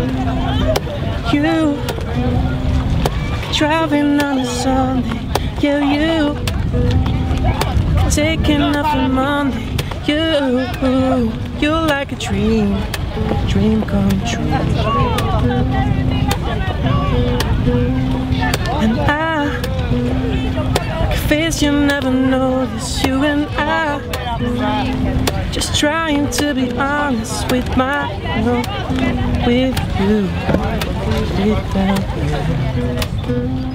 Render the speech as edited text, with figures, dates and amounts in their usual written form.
You driving on a Sunday. Yeah, you taking off on Monday. You're like a dream come true. And I face you never notice. You and I just trying to be honest with my love, with you, without you.